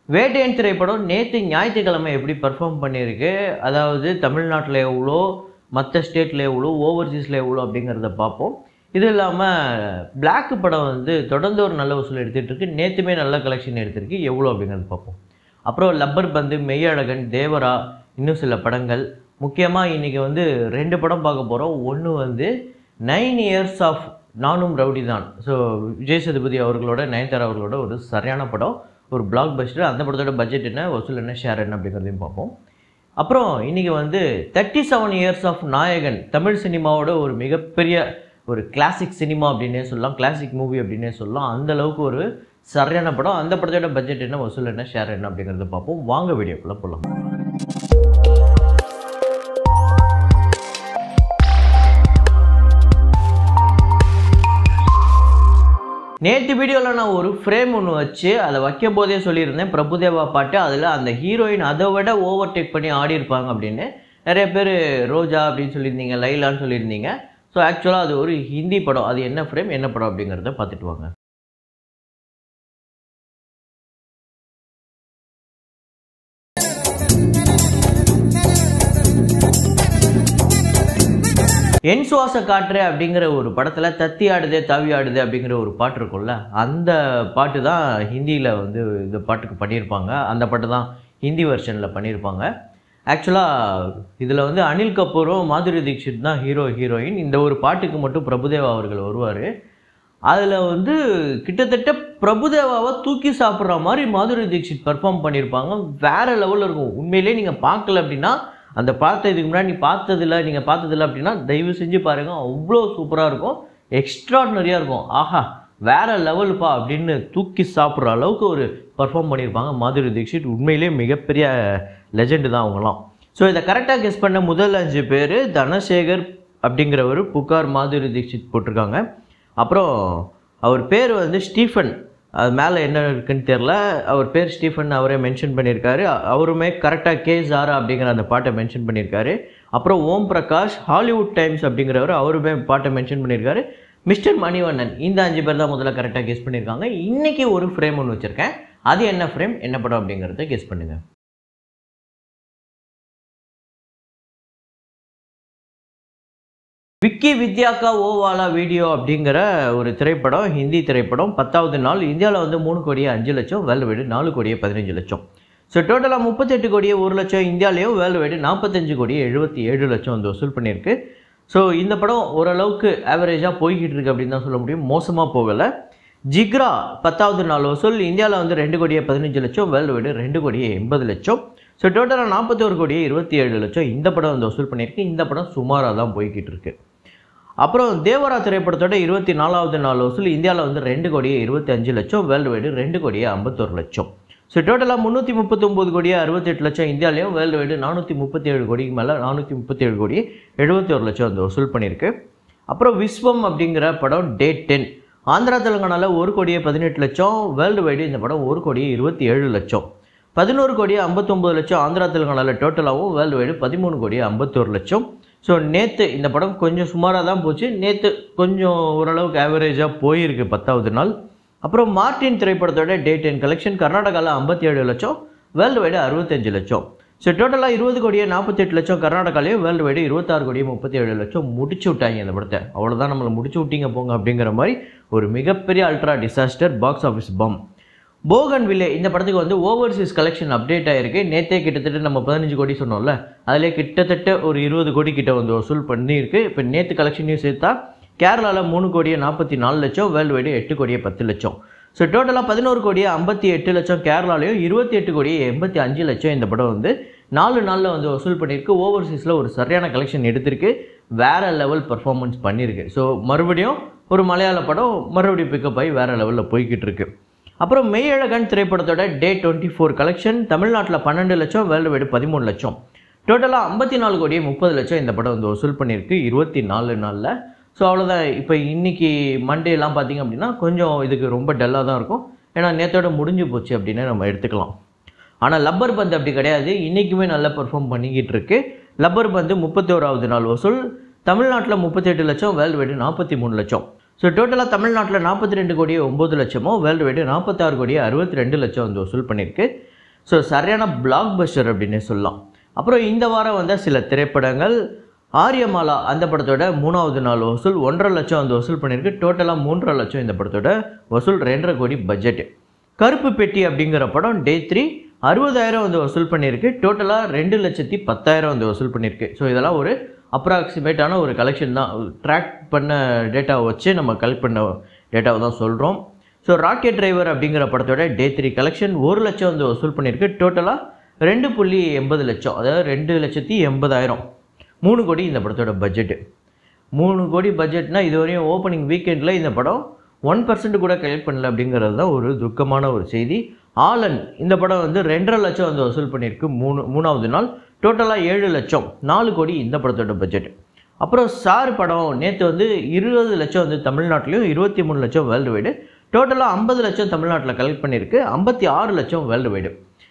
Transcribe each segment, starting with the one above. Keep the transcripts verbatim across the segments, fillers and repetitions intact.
வேட்டையன் திரைப்படம் நேற்று ஞாயிற்றுக்கிழமை எப்படி பர்ஃபார்ம் பண்ணியிருக்கு, அதாவது தமிழ்நாட்டில் எவ்வளோ, மற்ற ஸ்டேட்டில் எவ்வளோ, ஓவர்சீஸில் எவ்வளோ அப்படிங்கிறத பார்ப்போம். இது இல்லாமல் பிளாக் படம் வந்து தொடர்ந்து ஒரு நல்ல வசூல் எடுத்துகிட்டு இருக்கு, நேற்றுமே நல்ல கலெக்ஷன் எடுத்திருக்கு, எவ்வளோ அப்படிங்கிறது பார்ப்போம். அப்புறம் லப்பர் பந்து, மெய்யழகன், தேவரா, இன்னும் சில படங்கள். முக்கியமாக இன்றைக்கி வந்து ரெண்டு படம் பார்க்க போகிறோம். ஒன்று வந்து nine years of Naanum Rowdy Dhaan. So Vijay Sethupathi அவர்களோட, நயன்தாரா அவர்களோட ஒரு சரியான படம், ஒரு பிளாக் பஸ்டர். அந்த படத்தோட பட்ஜெட் என்ன, வசூல் என்ன, ஷேர் என்ன அப்படிங்கிறதையும் பார்ப்போம். அப்புறம் இன்றைக்கி வந்து தேர்ட்டி செவன் இயர்ஸ் ஆஃப் நாயகன், தமிழ் சினிமாவோட ஒரு மிகப்பெரிய ஒரு கிளாசிக் சினிமா அப்படின்னே சொல்லலாம், கிளாசிக் மூவி அப்படின்னே சொல்லலாம். அந்த அளவுக்கு ஒரு சரியான படம். அந்த படத்தோட பட்ஜெட் என்ன, வசூல் என்ன, ஷேர் என்ன அப்படிங்கிறத பார்ப்போம். வாங்க வீடியோக்குள்ளே போகலாம். நேற்று வீடியோவில் நான் ஒரு ஃப்ரேம் ஒன்று வச்சு அதை வைக்கும் போதே சொல்லியிருந்தேன், பிரபுதேவா பாட்டு, அதில் அந்த ஹீரோயின் அதை விட ஓவர்டேக் பண்ணி ஆடி இருப்பாங்க அப்படின்னு. நிறைய பேர் ரோஜா அப்படின்னு சொல்லியிருந்தீங்க, லைலான்னு சொல்லியிருந்தீங்க. ஸோ ஆக்சுவலாக அது ஒரு ஹிந்தி படம். அது என்ன ஃப்ரேம், என்ன படம் அப்படிங்கிறத பார்த்துட்டு வாங்க. என் சுவாச காற்று அப்படிங்கிற ஒரு படத்தில் தத்தி ஆடுதே தாவி ஆடுதே அப்படிங்கிற ஒரு பாட்டு இருக்கும்ல, அந்த பாட்டு தான் ஹிந்தியில் வந்து இந்த பாட்டுக்கு பண்ணியிருப்பாங்க. அந்த பாட்டு தான் ஹிந்தி வெர்ஷனில் பண்ணியிருப்பாங்க. ஆக்சுவலாக இதில் வந்து அனில் கபூரும் மாதுரி தீக்ஷித் தான் ஹீரோ ஹீரோயின். இந்த ஒரு பாட்டுக்கு மட்டும் பிரபுதேவா அவர்கள் வருவார். அதில் வந்து கிட்டத்தட்ட பிரபுதேவாவை தூக்கி சாப்பிட்ற மாதிரி மாதுரி தீக்ஷித் பர்ஃபார்ம் பண்ணியிருப்பாங்க. வேறு லெவலில் இருக்கும். உண்மையிலே நீங்கள் பார்க்கல அப்படின்னா, அந்த பார்த்த இதுக்கு முன்னாடி நீ பார்த்ததில்ல, நீங்கள் பார்த்ததில்ல அப்படின்னா தயவு செஞ்சு பாருங்கள். அவ்வளோ சூப்பராக இருக்கும், எக்ஸ்ட்ராடினரியாக இருக்கும். ஆஹா வேறு லெவலுப்பா அப்படின்னு தூக்கி சாப்பிட்ற அளவுக்கு ஒரு பர்ஃபார்ம் பண்ணியிருப்பாங்க மாதுரி தீக்ஷித். உண்மையிலே மிகப்பெரிய லெஜெண்டு தான் அவங்களாம். ஸோ இதை கரெக்டாக கெஸ் பண்ண முதல் அஞ்சு பேர் தனசேகர் அப்படிங்கிறவர், புகார், மாதுரி தீக்ஷித் போட்டிருக்காங்க. அப்புறம் அவர் பேர் வந்து ஸ்டீஃபன், அது மேலே என்ன இருக்குன்னு தெரில, அவர் பேர் ஸ்டீஃபன் அவரே மென்ஷன் பண்ணியிருக்காரு. அவருமே கரெக்டாக கே ஜாரா அப்படிங்கிற அந்த பாட்டை மென்ஷன் பண்ணியிருக்காரு. அப்புறம் ஓம் பிரகாஷ், ஹாலிவுட் டைம்ஸ் அப்படிங்கிறவர், அவருமே பாட்டை மென்ஷன் பண்ணியிருக்காரு. மிஸ்டர் மணிவண்ணன், இந்த அஞ்சு பேர் தான் முதல்ல கரெக்டாக கெஸ் பண்ணியிருக்காங்க. இன்றைக்கி ஒரு ஃப்ரேம் ஒன்று வச்சுருக்கேன், அது என்ன ஃப்ரேம், என்ன படம் அப்படிங்கிறத கெஸ் பண்ணுங்கள். விக்கி வித்யாக்கா ஓவாலா வீடியோ அப்படிங்கிற ஒரு திரைப்படம், ஹிந்தி திரைப்படம். பத்தாவது நாள் இந்தியாவில் வந்து மூணு கோடியே அஞ்சு லட்சம், வேர்ல்டு வைடு நாலு கோடியே பதினஞ்சு லட்சம். ஸோ டோட்டலாக முப்பத்தெட்டு கோடியே ஒரு லட்சம் இந்தியாவிலையும், வேர்ல்டு வைடு நாற்பத்தஞ்சு கோடியே எழுபத்தி ஏழு லட்சம் வந்து வசூல் பண்ணியிருக்கு. ஸோ இந்த படம் ஓரளவுக்கு ஆவரேஜாக போய்கிட்டு இருக்கு அப்படின்னு தான் சொல்ல முடியும், மோசமாக போகலை. ஜிக்ரா பத்தாவது நாள் வசூல் இந்தியாவில் வந்து ரெண்டு கோடியே பதினஞ்சு லட்சம், வேர்ல்டு வைடு ரெண்டு கோடியே எண்பது லட்சம். ஸோ டோட்டலாக நாற்பத்தோரு கோடியே இருபத்தி ஏழு லட்சம் இந்த படம் வந்து வசூல் பண்ணியிருக்கு. இந்த படம் சுமாராக தான் போய்கிட்டு இருக்கு. அப்புறம் தேவரா திரைப்படத்தோட இருபத்தி நாலாவது நாள் வசூல் இந்தியாவில் வந்து ரெண்டு கோடியே இருபத்தி அஞ்சு லட்சம், வேர்ல்டு வைடு ரெண்டு கோடியே ஐம்பத்தொரு லட்சம். ஸோ டோட்டலாக முந்நூற்றி முப்பத்தொம்போது கோடியே அறுபத்தெட்டு லட்சம் இந்தியாவிலையும், வேர்ல்டு வைடு நானூற்றி முப்பத்தி ஏழு கோடிக்கு மேலே நானூற்றி முப்பத்தி ஏழு கோடியே எழுபத்தி ஒரு லட்சம் வந்து வசூல் பண்ணியிருக்கு. அப்புறம் விஸ்வம் அப்படிங்கிற படம் டே டென் ஆந்திரா தெலுங்கானாவில் ஒரு கோடியே பதினெட்டு லட்சம், வேர்ல்டு வைடு இந்த படம் ஒரு கோடியே இருபத்தி ஏழு லட்சம். பதினோரு கோடியே ஐம்பத்தொம்பது லட்சம் ஆந்திரா தெலுங்கானாவில் டோட்டலாகவும், வேர்ல்டு வைடு பதிமூணு கோடியே ஐம்பத்தோரு லட்சம். ஸோ நேற்று இந்த படம் கொஞ்சம் சுமாராக தான் போச்சு, நேற்று கொஞ்சம் ஓரளவுக்கு ஆவரேஜாக போயிருக்கு பத்தாவது நாள். அப்புறம் மார்டின் திரைப்படத்தோட டே டென் கலெக்ஷன் கர்நாடகாவில் ஐம்பத்தி ஏழு லட்சம், வேர்ல்டு வைடு அறுபத்தஞ்சு லட்சம். ஸோ டோட்டலாக இருபது கோடியே நாற்பத்தெட்டு லட்சம் கர்நாடகாலையும், வேர்ல்டு வைடு இருபத்தாறு கோடியே முப்பத்தி ஏழு லட்சம் முடிச்சு விட்டாங்க இந்த படத்தை. அவ்வளோதான், நம்மளை முடிச்சு விட்டீங்க போங்க அப்படிங்கிற மாதிரி ஒரு மிகப்பெரிய அல்ட்ரா டிசாஸ்டர் பாக்ஸ் ஆஃபீஸ் பம். போகன் வில்லே இந்த படத்துக்கு வந்து ஓவர்சீஸ் கலெக்ஷன் அப்டேட் ஆகிருக்கு. நேற்றே கிட்டத்தட்ட நம்ம பதினஞ்சு கோடி சொன்னோம்ல, அதிலே கிட்டத்தட்ட ஒரு இருபது கோடி கிட்ட வந்து வசூல் பண்ணியிருக்கு. இப்போ நேற்று கலெக்ஷனையும் சேர்த்தா கேரளாவில் மூணு கோடியே நாற்பத்தி நாலு லட்சம், வேர்ல்டு வைடு எட்டு கோடியே பத்து லட்சம். ஸோ டோட்டலாக பதினோரு கோடியே ஐம்பத்தி எட்டு லட்சம் கேரளாலையும், இருபத்தி எட்டு கோடியே எண்பத்தி அஞ்சு லட்சம் இந்த படம் வந்து நாலு நாளில் வந்து வசூல் பண்ணியிருக்கு. ஓவர்சீஸில் ஒரு சரியான கலெக்ஷன் எடுத்திருக்கு, வேறு லெவல் பர்ஃபார்மன்ஸ் பண்ணியிருக்கு. ஸோ மறுபடியும் ஒரு மலையாள படம் மறுபடியும் பிக்கப் ஆகி வேறு லெவலில் போய்கிட்டு இருக்கு. அப்புறம் மெய்யழகன் திரைப்படத்தோட டே டுவெண்ட்டி ஃபோர் கலெக்ஷன் தமிழ்நாட்டில் பன்னெண்டு லட்சம், வேர்ல்டு வைடு பதிமூணு லட்சம். டோட்டலாக ஐம்பத்தி நாலு கோடியே முப்பது லட்சம் இந்த படம் வந்து வசூல் பண்ணியிருக்கு இருபத்தி நாலு நாளில். ஸோ அவ்வளோதான். இப்போ இன்றைக்கி மண்டேலாம் பார்த்திங்க அப்படின்னா கொஞ்சம் இதுக்கு ரொம்ப டல்லாக தான் இருக்கும், ஏன்னா நேற்றோட முடிஞ்சு போச்சு அப்படின்னு நம்ம எடுத்துக்கலாம். ஆனால் லப்பர் பந்து அப்படி கிடையாது, இன்றைக்குமே நல்லா பெர்ஃபார்ம் பண்ணிக்கிட்டு இருக்கு. லப்பர் பந்து முப்பத்தோராவது நாள் வசூல் தமிழ்நாட்டில் முப்பத்தெட்டு லட்சம், வேர்ல்டு வைடு நாற்பத்தி மூணு லட்சம். ஸோ டோட்டலாக தமிழ்நாட்டில் நாற்பத்தி ரெண்டு கோடியே ஒம்பது லட்சமோ, வேர்ல்டு வைடு நாற்பத்தாறு கோடியே அறுபத்தி ரெண்டு லட்சம் வந்து வசூல் பண்ணியிருக்கு. ஸோ சரியான பிளாக் பஸ்டர் அப்படின்னே சொல்லலாம். அப்புறம் இந்த வாரம் வந்த சில திரைப்படங்கள், ஆரியமாலா அந்த படத்தோட மூணாவது நாள் வசூல் ஒன்றரை லட்சம் வந்து வசூல் பண்ணியிருக்கு. டோட்டலாக மூன்றரை லட்சம் இந்த படத்தோட வசூல், ரெண்டரை கோடி பட்ஜெட். கருப்பு பெட்டி அப்படிங்கிற படம் டே த்ரீ அறுபதாயிரம் வந்து வசூல் பண்ணியிருக்கு. டோட்டலாக ரெண்டு லட்சத்தி பத்தாயிரம் வந்து வசூல் பண்ணியிருக்கு. ஸோ இதெல்லாம் ஒரு அப்ராக்சிமேட்டான ஒரு கலெக்ஷன் தான், ட்ராக் பண்ண டேட்டாவை வச்சு நம்ம கலெக்ட் பண்ண டேட்டாவை தான் சொல்கிறோம். ஸோ ராக்கெட் டிரைவர் அப்படிங்கிற படத்தோட டே த்ரீ கலெக்ஷன் ஒரு லட்சம் வந்து வசூல் பண்ணியிருக்கு. டோட்டலாக ரெண்டு புள்ளி எண்பது லட்சம், அதாவது ரெண்டு லட்சத்தி எண்பதாயிரம், மூணு கோடி இந்த படத்தோட பட்ஜெட்டு. மூணு கோடி பட்ஜெட்னா இதுவரையும் ஓப்பனிங் வீக்கெண்டில் இந்த படம் ஒன் பர்சன்ட் கூட கலெக்ட் பண்ணல அப்படிங்கிறது தான் ஒரு துக்கமான ஒரு செய்தி. ஆலன் இந்த படம் வந்து ரெண்டரை லட்சம் வந்து வசூல் பண்ணியிருக்கு மூணு மூணாவது நாள். டோட்டலாக ஏழு லட்சம், நாலு கோடி இந்த படத்தோட பட்ஜெட். அப்புறம் சார் படம் நேற்று வந்து இருபது லட்சம் வந்து தமிழ்நாட்டிலையும் இருபத்தி மூணு லட்சம் வேர்ல்டு வைடு. டோட்டலாக ஐம்பது லட்சம் தமிழ்நாட்டில் கலெக்ட் பண்ணியிருக்கு, ஐம்பத்தி ஆறு லட்சம் வேர்ல்டு வைடு.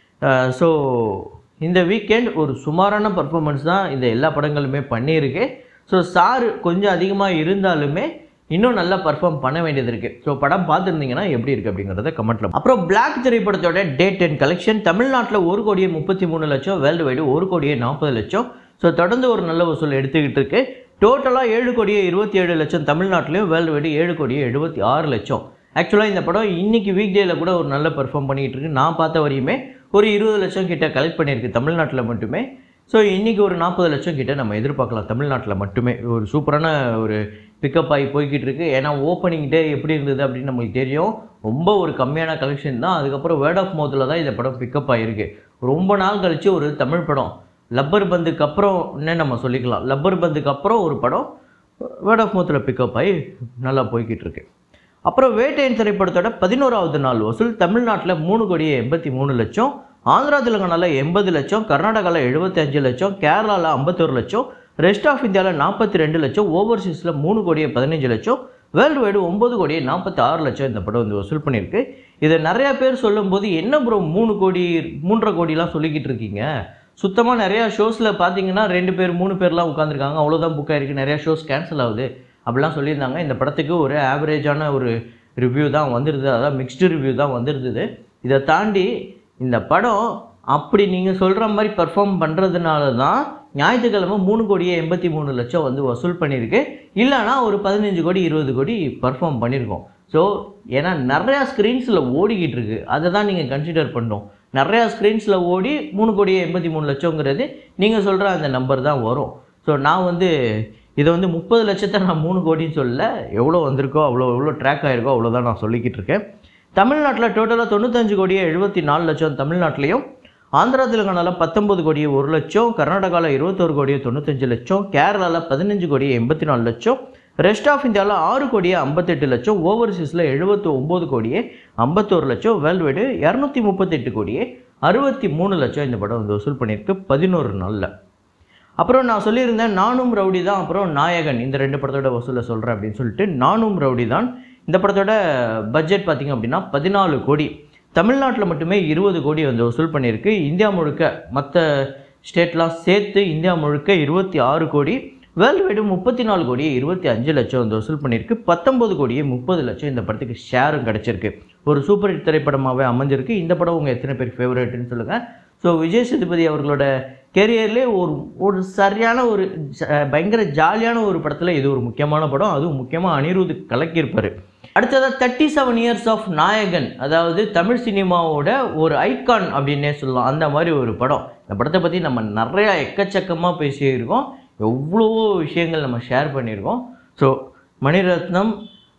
ஸோ இந்த வீக்கெண்ட் ஒரு சுமாரான பர்ஃபார்மன்ஸ் தான் இந்த எல்லா படங்களுமே பண்ணியிருக்கு. ஸோ சார் கொஞ்சம் அதிகமாக இருந்தாலுமே இன்னும் நல்லா பர்ஃபார்ம் பண்ண வேண்டியது இருக்குது. ஸோ படம் பார்த்துருந்தீங்கன்னா எப்படி இருக்குது அப்படிங்கிறத கமெண்ட்டில். அப்புறம் பிளாக் திரைப்படத்தோட டே டென் கலெக்ஷன் தமிழ்நாட்டில் ஒரு கோடியே முப்பத்தி மூணு லட்சம், வேர்ல்டு வைடு ஒரு கோடியே நாற்பது லட்சம். ஸோ தொடர்ந்து ஒரு நல்ல வசூல் எடுத்துக்கிட்டு இருக்கு. டோட்டலாக ஏழு கோடியே இருபத்தி ஏழு லட்சம் தமிழ்நாட்டிலையும், வேர்ல்டு வைடு ஏழு கோடியே எழுபத்தி ஆறு லட்சம். ஆக்சுவலாக இந்த படம் இன்றைக்கி வீக் டேயில் கூட ஒரு நல்ல பெர்ஃபார்ம் பண்ணிகிட்டு இருக்கு. நான் பார்த்த வரையுமே ஒரு இருபது லட்சம் கிட்ட கலெக்ட் பண்ணியிருக்கு தமிழ்நாட்டில் மட்டுமே. ஸோ இன்றைக்கி ஒரு நாற்பது லட்சம் கிட்ட நம்ம எதிர்பார்க்கலாம் தமிழ்நாட்டில் மட்டுமே. ஒரு சூப்பரான ஒரு பிக்கப் ஆகி போய்கிட்டு இருக்கு. ஏன்னா ஓப்பனிங் டே எப்படி இருந்தது அப்படின்னு நம்மளுக்கு தெரியும், ரொம்ப ஒரு கம்மியான கலெக்ஷன் தான். அதுக்கப்புறம் வேர்ட் ஆஃப் மவுத்தில் தான் இந்த படம் பிக்கப் ஆகிருக்கு. ரொம்ப நாள் கழித்து ஒரு தமிழ் படம், லப்பர் பந்துக்கு அப்புறம் என்ன நம்ம சொல்லிக்கலாம், லப்பர் பந்துக்கு அப்புறம் ஒரு படம் வேர்ட் ஆஃப் மவுத்தில் பிக்கப் ஆகி நல்லா போய்கிட்டு இருக்கு. அப்புறம் வேட்டையன் திரைப்படத்தோட பதினோராவது நாள் வசூல் தமிழ்நாட்டில் மூணு கோடியே எண்பத்தி மூணு லட்சம், ஆந்திரா தெலுங்கானாவில் எண்பது லட்சம், கர்நாடகாவில் எழுபத்தி அஞ்சு லட்சம், கேரளாவில் ஐம்பத்தொரு லட்சம், ரெஸ்ட் ஆஃப் இந்தியாவில் நாற்பத்தி ரெண்டு லட்சம், ஓவர்சீஸில் மூணு கோடியே பதினஞ்சு லட்சம், வேர்ல்டு வைடு ஒம்பது கோடியே நாற்பத்தி ஆறு லட்சம் இந்த படம் வந்து வசூல் பண்ணியிருக்கு. இதை நிறையா பேர் சொல்லும்போது என்ன ப்ரோ மூணு கோடி மூன்றரை கோடிலாம் சொல்லிக்கிட்டு இருக்கீங்க, சுத்தமாக நிறையா ஷோஸில் பார்த்தீங்கன்னா ரெண்டு பேர் மூணு பேர்லாம் உட்காந்துருக்காங்க, அவ்வளோதான் புக் ஆகிருக்கு, நிறையா ஷோஸ் கேன்சல் ஆகுது அப்படிலாம் சொல்லியிருந்தாங்க. இந்த படத்துக்கு ஒரு ஆவரேஜான ஒரு ரிவ்யூ தான் வந்துருது, அதாவது மிக்ஸ்டு ரிவ்யூ தான் வந்துருந்தது. இதை தாண்டி இந்த படம் அப்படி நீங்கள் சொல்கிற மாதிரி பர்ஃபார்ம் பண்ணுறதுனால தான் ஞாயிற்றுக்கிழமை மூணு கோடியே எண்பத்தி மூணு லட்சம் வந்து வசூல் பண்ணியிருக்கு. இல்லைனா ஒரு பதினஞ்சு கோடி இருபது கோடி பர்ஃபார்ம் பண்ணியிருக்கோம். ஸோ ஏன்னா நிறையா ஸ்க்ரீன்ஸில் ஓடிக்கிட்டு இருக்கு, அதை தான் நீங்கள் கன்சிடர் பண்ணணும். நிறையா ஸ்க்ரீன்ஸில் ஓடி மூணு கோடியே எண்பத்தி மூணு லட்சங்கிறது நீங்கள் சொல்கிற அந்த நம்பர் தான் வரும். ஸோ நான் வந்து இதை வந்து முப்பது லட்சத்தை நான் மூணு கோடின்னு சொல்லல, எவ்வளோ வந்திருக்கோ அவ்வளோ எவ்வளோ ட்ராக் ஆகிருக்கோ அவ்வளோதான் நான் சொல்லிக்கிட்டு இருக்கேன். தமிழ்நாட்டில் டோட்டலாக தொண்ணூத்தஞ்சு கோடியே எழுபத்தி நாலு லட்சம் தமிழ்நாட்டிலையும், ஆந்திரா தெலுங்கானாவில் பத்தொம்பது கோடியே ஒரு லட்சம், கர்நாடகாவில் இருபத்தொரு கோடியே தொண்ணூத்தஞ்சு லட்சம், கேரளாவில் பதினஞ்சு கோடியே எண்பத்தி நாலு லட்சம், ரெஸ்ட் ஆஃப் இந்தியாவில் ஆறு கோடியே ஐம்பத்தெட்டு லட்சம், ஓவர்சீஸில் எழுபத்தி ஒம்பது கோடியே ஐம்பத்தோரு லட்சம், வேர்ல்டு வைடு இரநூத்தி முப்பத்தெட்டு கோடியே அறுபத்தி மூணு லட்சம் இந்த படம் வந்து வசூல் பண்ணியிருக்கு பதினோரு நாளில். அப்புறம் நான் சொல்லியிருந்தேன் நானும் ரவுடி தான், அப்புறம் நாயகன் இந்த ரெண்டு படத்தோட வசூலை சொல்கிறேன் அப்படின்னு சொல்லிட்டு. நானும் ரவுடி தான் இந்த படத்தோட பட்ஜெட் பார்த்திங்க அப்படின்னா பதினாலு கோடி, தமிழ்நாட்டில் மட்டுமே இருபது கோடி வந்து வசூல் பண்ணியிருக்கு. இந்தியா முழுக்க மற்ற ஸ்டேட்லாம் சேர்த்து இந்தியா முழுக்க இருபத்தி ஆறு கோடி, வேர்ல்டு வைடு முப்பத்தி நாலு கோடியே இருபத்தி அஞ்சு லட்சம் வந்து வசூல் பண்ணியிருக்கு. பத்தொம்பது கோடியே முப்பது லட்சம் இந்த படத்துக்கு ஷேரும் கிடச்சிருக்கு. ஒரு சூப்பர் ஹிட் திரைப்படமாகவே அமைஞ்சிருக்கு. இந்த படம் உங்கள் எத்தனை பேர் ஃபேவரேட்டுன்னு சொல்லுங்கள். ஸோ விஜய் சேதுபதி அவர்களோட கேரியர்லேயே ஒரு ஒரு சரியான ஒரு பயங்கர ஜாலியான ஒரு படத்தில் இது ஒரு முக்கியமான படம். அதுவும் முக்கியமாக அனிருத் கலக்கியிருப்பார். அடுத்ததாக தேர்ட்டி செவன் இயர்ஸ் ஆஃப் நாயகன், அதாவது தமிழ் சினிமாவோட ஒரு ஐகான் அப்படின்னே சொல்லலாம், அந்த மாதிரி ஒரு படம். இந்த படத்தை பற்றி நம்ம நிறையா எக்கச்சக்கமாக பேசியிருக்கோம், எவ்வளவோ விஷயங்கள் நம்ம ஷேர் பண்ணியிருக்கோம். ஸோ மணிரத்னம்,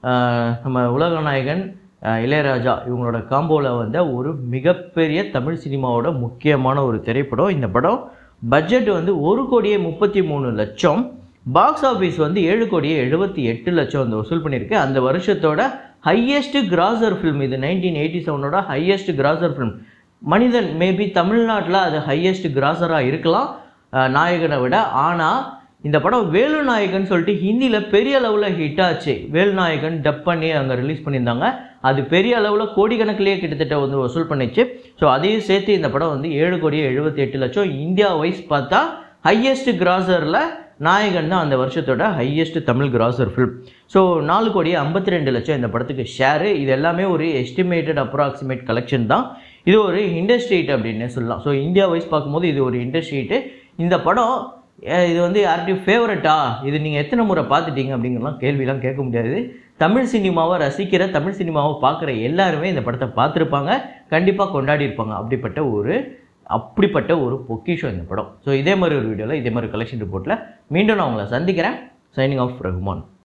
நம்ம உலக நாயகன் இளையராஜா இவங்களோட காம்போவில் வந்த ஒரு மிகப்பெரிய தமிழ் சினிமாவோட முக்கியமான ஒரு திரைப்படம். இந்த படம் பட்ஜெட் வந்து ஒரு கோடியே முப்பத்தி மூணு லட்சம், பாக்ஸ் ஆஃபீஸ் வந்து ஏழு கோடியே எழுபத்தி எட்டு லட்சம் வந்து வசூல் பண்ணியிருக்கு. அந்த வருஷத்தோட ஹையஸ்ட் கிராசர் ஃபிலிம் இது, நைன்டீன் எயிட்டி செவனோட highest grosser film. Manithan maybe தமிழ்நாட்டில் அது ஹையஸ்ட் கிராசராக இருக்கலாம் நாயகனை விட. ஆனால் இந்த படம் வேலு நாயகன் சொல்லிட்டு ஹிந்தியில் பெரிய அளவில் ஹிட் ஆச்சு. வேலு நாயகன் டப் பண்ணி அங்கே ரிலீஸ் பண்ணியிருந்தாங்க. அது பெரிய அளவில் கோடிக்கணக்கிலேயே கிட்டத்தட்ட வந்து வசூல் பண்ணிச்சு. ஸோ அதையும் சேர்த்து இந்த படம் வந்து ஏழு கோடியே எழுபத்தி எட்டு லட்சம். இந்தியா வைஸ் பார்த்தா ஹையஸ்ட் கிராசரில் நாயகன் தான் அந்த வருஷத்தோட highest Tamil grosser film. So நாலு கோடியே ஐம்பத்தி ரெண்டு லட்சம் இந்த படத்துக்கு ஷேரு. இது எல்லாமே ஒரு எஸ்டிமேட்டட் அப்ராக்சிமேட் கலெக்ஷன் தான். இது ஒரு இண்டஸ்ட்ரி ஹிட் அப்படின்னு சொல்லலாம். ஸோ இந்தியா வைஸ் பார்க்கும்போது இது ஒரு இண்டஸ்ட்ரி ஹிட்டு. இந்த படம் இது வந்து யார்கிட்டையும் ஃபேவரட்டா, இது நீங்கள் எத்தனை முறை பார்த்துட்டீங்க அப்படிங்கிறலாம் கேள்விலாம் கேட்க முடியாது. தமிழ் சினிமாவை ரசிக்கிற, தமிழ் சினிமாவை பார்க்குற எல்லாருமே இந்த படத்தை பார்த்துருப்பாங்க, கண்டிப்பாக கொண்டாடி இருப்பாங்க. அப்படிப்பட்ட ஒரு அப்படிப்பட்ட ஒரு பொக்கிஷம் இந்த படம். ஸோ இதே மாதிரி ஒரு வீடியோவில் இதே மாதிரி கலெக்ஷன் ரிப்போர்ட்டில் மீண்டும் நான் உங்களை சந்திக்கிறேன். Signing off Rahman.